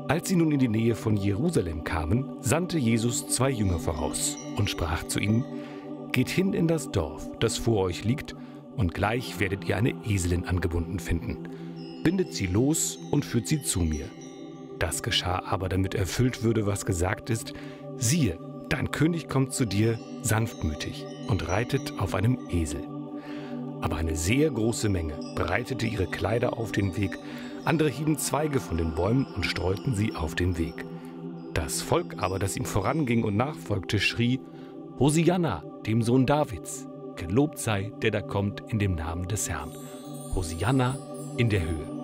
Als sie nun in die Nähe von Jerusalem kamen, sandte Jesus 2 Jünger voraus und sprach zu ihnen: Geht hin in das Dorf, das vor euch liegt, und gleich werdet ihr eine Eselin angebunden finden. Bindet sie los und führt sie zu mir. Das geschah aber, damit erfüllt würde, was gesagt ist: Siehe, dein König kommt zu dir, sanftmütig, und reitet auf einem Esel. Aber eine sehr große Menge breitete ihre Kleider auf den Weg, andere hieben Zweige von den Bäumen und streuten sie auf den Weg. Das Volk aber, das ihm voranging und nachfolgte, schrie: Hosianna, dem Sohn Davids! Gelobt sei, der da kommt in dem Namen des Herrn! Hosianna in der Höhe!